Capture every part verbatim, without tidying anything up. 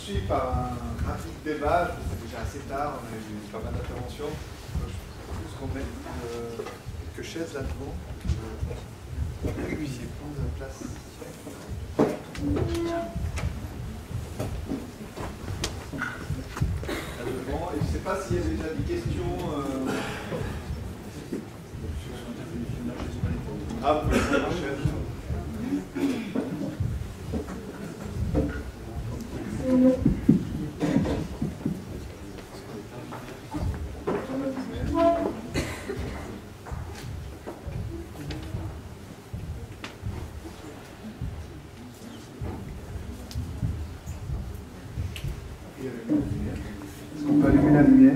poursuit par un rapide débat. C'est déjà assez tard, on a eu pas mal d'interventions. Je propose qu'on mette euh, quelques chaises là-devant. Vous puissiez prendre place. Là-devant. Et je ne sais pas s'il y a déjà des questions. Euh... Ah, vous pouvez prendre la chaise. Est-ce qu'on peut allumer la lumière?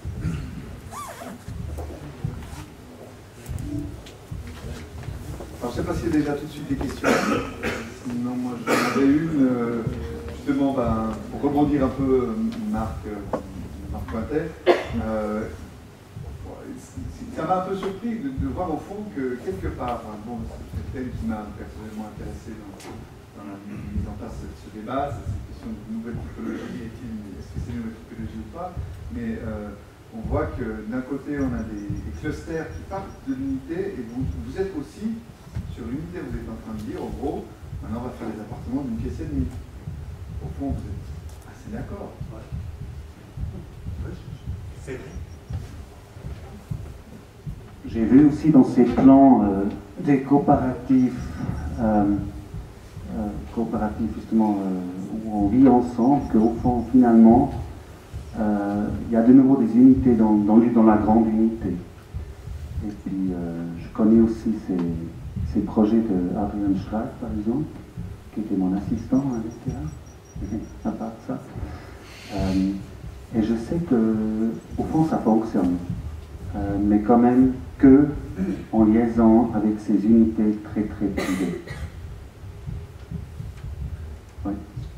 Alors, je ne sais pas s'il y a déjà tout de suite des questions. Sinon, moi, j'en avais une, euh, justement, ben, pour rebondir un peu, Marc, euh, Marc Pointet. Euh, ça m'a un peu surpris de, de voir au fond que, quelque part, hein, bon, c'est le thème qui m'a personnellement intéressé dans, dans la mise en place de ce débat, c'est cette question de nouvelle typologie, est-ce que c'est une nouvelle typologie ou pas, mais euh, on voit que d'un côté, on a des, des clusters qui partent de l'unité, et vous, vous êtes aussi, sur l'unité, vous êtes en train de dire, en gros, maintenant on va faire les appartements d'une pièce et demie. Au fond, vous êtes assez d'accord. Ouais. Ouais, c'est vrai. J'ai vu aussi dans ces plans euh, des coopératifs, euh, euh, coopératifs justement, euh, où on vit ensemble, qu'au fond, finalement, euh, il y a de nouveau des unités dans, dans, dans la grande unité. Et puis, euh, je connais aussi ces, ces projets de Adrian Strack, par exemple, qui était mon assistant à l'S T A, à part ça. Euh, et je sais que, au fond, ça fonctionne. Euh, mais quand même que en liaison avec ces unités très très privées. Oui.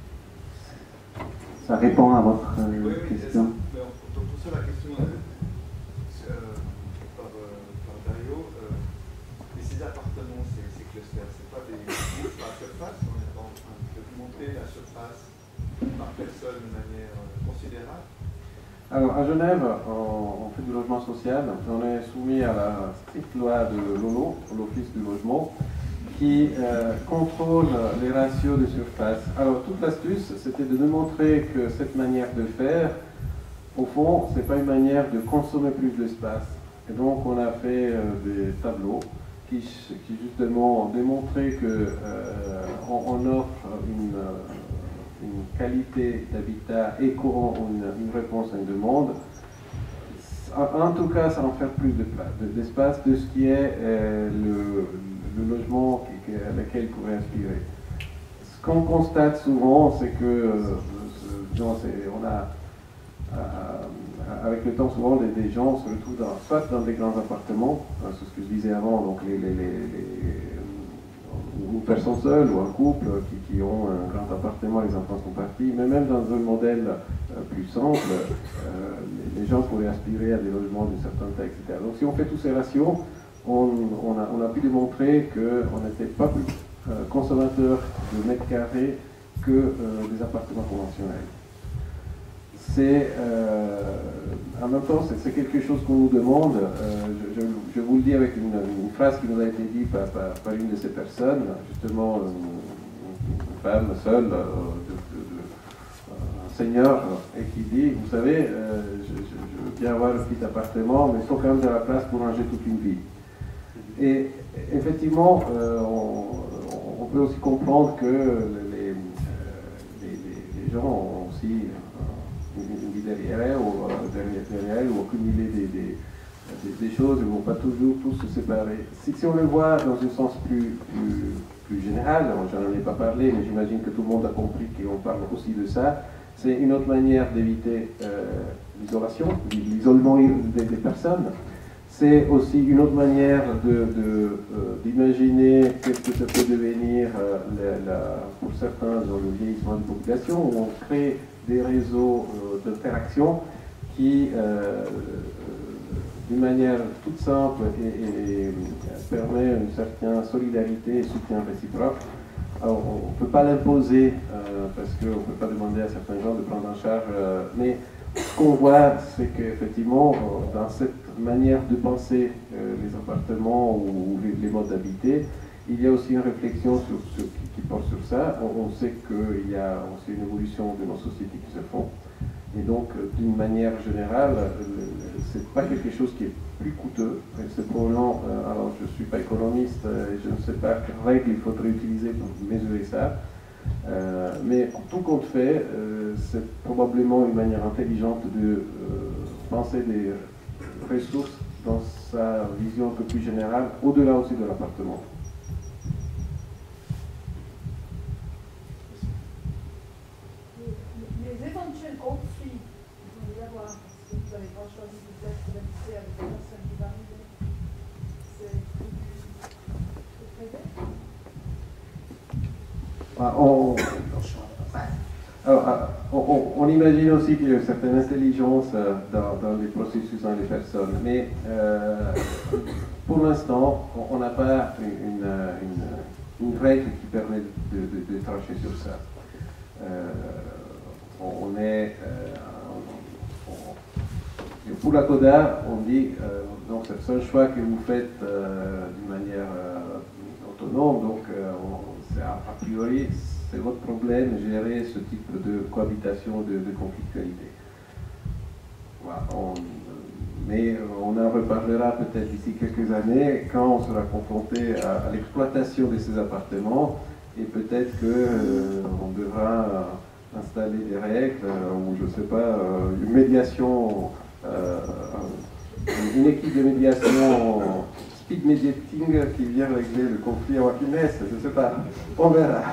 Ça répond à votre euh, oui, oui, question. Mais on, donc pour ça, la question euh, par, euh, par Dario, euh, et ces appartements, ces, ces clusters, c'est pas des groupes par surface, on est en train de monter la surface par personne de manière euh, considérable. Alors, à Genève, on, on fait du logement social. On est soumis à la stricte loi de l'O N O, l'Office du logement, qui euh, contrôle les ratios de surface. Alors, toute l'astuce, c'était de démontrer que cette manière de faire, au fond, ce n'est pas une manière de consommer plus d'espace. Et donc, on a fait euh, des tableaux qui, qui justement démontraient qu'on euh, on offre une... Euh, une qualité d'habitat écho une, une réponse à une demande. En, en tout cas, ça en fait plus d'espace de, de, de ce qui est euh, le, le logement qui, qui, à lequel il pourrait aspirer. Ce qu'on constate souvent, c'est que euh, disons, on a, euh, avec le temps, souvent, des, des gens se retrouvent dans, soit dans des grands appartements, hein, c'est ce que je disais avant, donc les, les, les, les une personne seule ou un couple qui, qui ont un grand appartement, les enfants sont partis, mais même dans un modèle euh, plus simple, euh, les, les gens pourraient aspirer à des logements d'une certaine taille, et cetera. Donc si on fait tous ces ratios, on, on, a, on a pu démontrer qu'on n'était pas plus euh, consommateur de mètres carrés que euh, des appartements conventionnels. C'est, euh, en même temps, c'est quelque chose qu'on nous demande. Euh, je, je, je vous le dis avec une, une phrase qui nous a été dite par, par, par une de ces personnes, justement une, une femme seule, euh, de, de, de, un seigneur, et qui dit, vous savez, euh, je, je, je veux bien avoir un petit appartement, mais il faut quand même de la place pour ranger toute une vie. Et effectivement, euh, on, on peut aussi comprendre que les, les, les, les gens ont aussi une vie derrière elle, ou derrière, derrière elle, ou accumuler des, des, des, des choses, ils ne vont pas toujours tous se séparer. Si, si on le voit dans un sens plus, plus, plus général, je n'en ai pas parlé, mais j'imagine que tout le monde a compris qu'on parle aussi de ça, c'est une autre manière d'éviter euh, l'isolation, l'isolement des, des personnes. C'est aussi une autre manière d'imaginer de, de, euh, qu'est-ce que ça peut devenir euh, la, la, pour certains dans le vieillissement de la population, où on crée des réseaux euh, d'interaction qui, euh, d'une manière toute simple, et, et, et permet une certaine solidarité et soutien réciproque alors, on ne peut pas l'imposer euh, parce qu'on ne peut pas demander à certains gens de prendre en charge, euh, mais ce qu'on voit, c'est qu'effectivement, euh, dans cette manière de penser euh, les appartements ou les, les modes d'habiter, il y a aussi une réflexion sur ce qui, qui porte sur ça. On, on sait qu'il y a aussi une évolution de nos sociétés qui se font. Et donc, d'une manière générale, ce n'est pas quelque chose qui est plus coûteux. C'est probablement, euh, alors je ne suis pas économiste, euh, je ne sais pas quelles règles il faudrait utiliser pour mesurer ça. Euh, mais en tout compte fait, euh, c'est probablement une manière intelligente de euh, penser des ressources dans sa vision un peu plus générale, au-delà aussi de l'appartement. Les éventuels conflits, vous allez y avoir, parce que vous n'avez pas choisi peut-être d'habiter avec la personne qui va arriver, c'est prévu? Ah, on, alors, on, on imagine aussi qu'il y a une certaine intelligence dans, dans les processus, dans les personnes, mais euh, pour l'instant, on n'a pas une, une, une règle qui permet de, de, de trancher sur ça. Euh, on est euh, on, pour la CODA, on dit euh, donc c'est un choix que vous faites euh, d'une manière euh, autonome, donc euh, on, a, a priori c'est votre problème de gérer ce type de cohabitation, de, de conflictualité. Voilà, on, mais on en reparlera peut-être d'ici quelques années quand on sera confronté à, à l'exploitation de ces appartements, et peut-être qu'on euh, devra installer des règles, ou je ne sais pas, euh, une médiation, euh, une équipe de médiation speed mediating qui vient régler le conflit en finesse, je ne sais pas, on verra.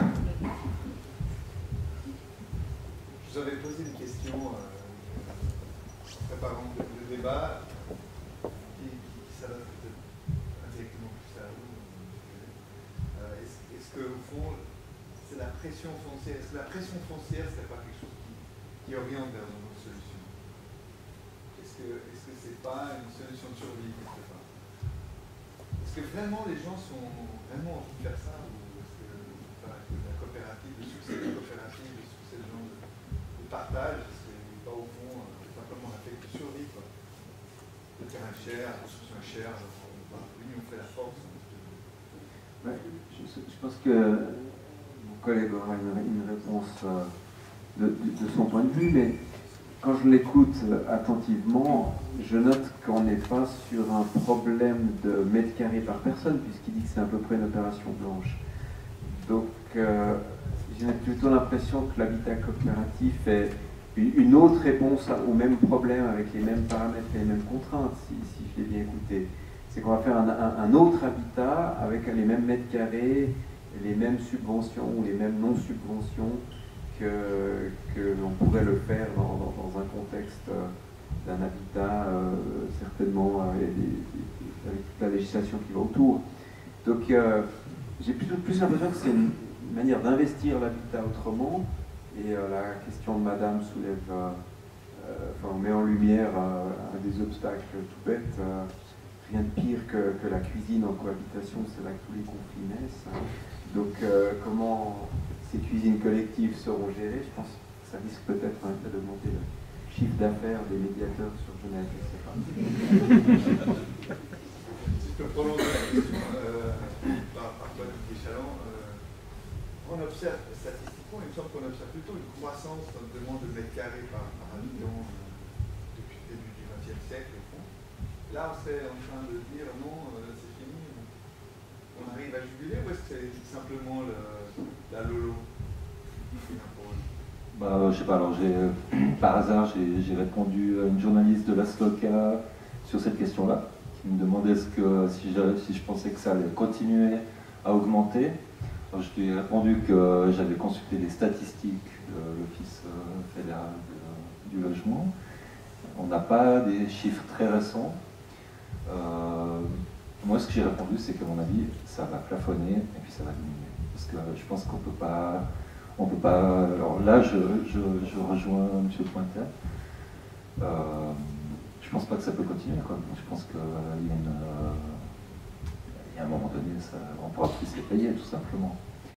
Je vous avais posé une question euh, en préparant le, le débat qui, qui, qui s'adresse peut-être indirectement plus à vous. Euh, est-ce, est-ce que, au fond, c'est la pression foncière, est-ce que la pression foncière, ce n'est pas quelque chose qui, qui oriente vers une autre solution? Est-ce que est-ce que c'est pas une solution de survie quelque part? Est-ce que vraiment les gens sont vraiment envie de faire ça, ou est-ce que, enfin, que la coopérative, le succès de la coopérative, le succès de gens de, de partage, c'est pas au fond euh, simplement un fait de survie, quoi? Le terrain cher, la construction est chère, l'union fait la force. Ouais, je, je pense que mon collègue aura une, une réponse euh, de, de, de son point de vue, mais quand je l'écoute attentivement, je note qu'on n'est pas sur un problème de mètres carrés par personne, puisqu'il dit que c'est à peu près une opération blanche. Donc, euh, j'ai plutôt l'impression que l'habitat coopératif est une autre réponse au même problème, avec les mêmes paramètres et les mêmes contraintes, si, si je l'ai bien écouté. C'est qu'on va faire un, un, un autre habitat avec les mêmes mètres carrés, les mêmes subventions ou les mêmes non-subventions que, que l'on pourrait le faire dans, dans, dans un contexte euh, d'un habitat euh, certainement avec, des, des, avec toute la législation qui va autour. Donc euh, j'ai plutôt plus l'impression que c'est une, une manière d'investir l'habitat autrement, et euh, la question de Madame soulève, euh, euh, enfin, on met en lumière euh, un des obstacles tout bêtes. Euh, rien de pire que, que la cuisine en cohabitation, c'est là que tous les conflits naissent. Donc euh, comment ces cuisines collectives seront gérées, je pense que ça risque peut-être hein, d'augmenter le chiffre d'affaires des médiateurs sur Genève, je ne sais pas. Si je peux prolonger la question euh, par, par Paul Deschalon, euh, on observe statistiquement, il me semble qu'on observe plutôt une croissance de demande de mètres carrés par, par habitant euh, depuis le début du vingtième siècle, au fond. Là, on serait en train de dire non, euh, c'est fini, on arrive à jubiler, ou est-ce que c'est simplement le, la lolo? Bah, je sais pas, alors j'ai, par hasard, j'ai, j'ai répondu à une journaliste de l'Asloca sur cette question-là, qui me demandait ce que, si, je, si je pensais que ça allait continuer à augmenter. Alors, je lui ai répondu que j'avais consulté les statistiques de l'Office fédéral de, du logement. On n'a pas des chiffres très récents. Euh, moi, ce que j'ai répondu, c'est qu'à mon avis, ça va plafonner et puis ça va diminuer. Parce que je pense qu'on peut pas... On peut pas. Alors là, je, je, je rejoins M. Pointet. Euh, je pense pas que ça peut continuer, quoi. Je pense qu'il y a une, euh, il y a un moment donné, ça, on pourra plus les payer, tout simplement.